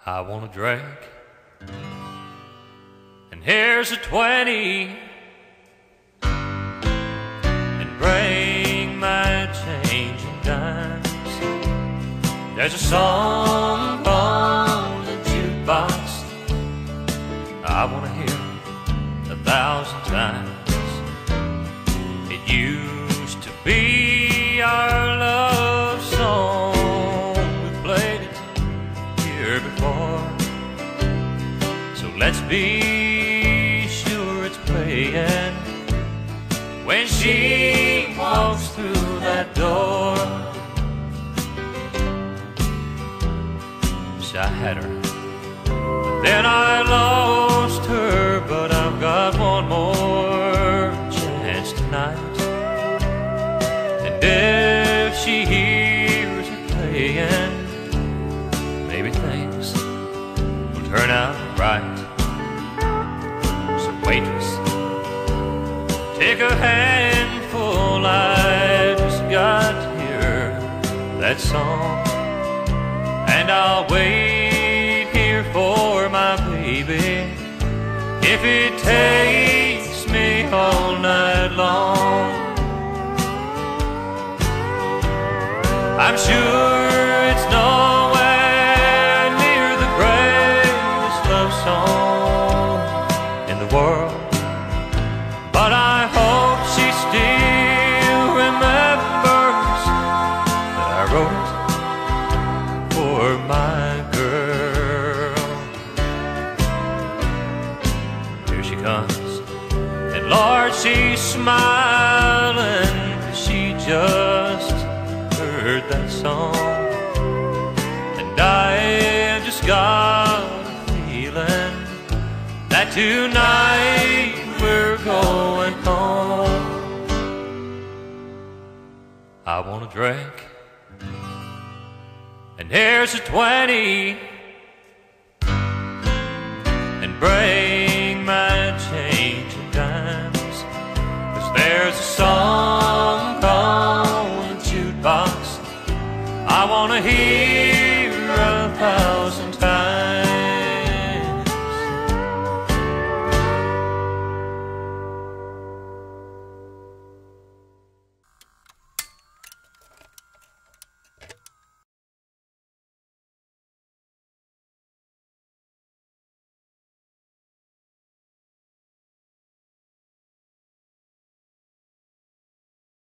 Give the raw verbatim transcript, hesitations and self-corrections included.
I want a drink, and here's a twenty, and bring my change in dimes. There's a song on the jukebox I want to hear a thousand times. It used to be our love song, we played it here before, so let's be sure it's playing when she walks through that door. Wish I had her, but then I lost her. But I've got one more chance tonight, and if she hears it playing, maybe things will turn out right. So waitress, take a handful, I just got to hear that song, and I'll wait here for my baby if it takes me all night long. I'm sure it's nowhere near the greatest love song in the world, but I hope she still remembers that I wrote it for my girl. Here she comes, and Lord, she's smiling, 'cause she just heard that song, and I just got a feeling that tonight we're going home. I want a drink, and here's a twenty, and bring my change in dimes, 'cause there's a song on the jukebox I want to hear a thousand times.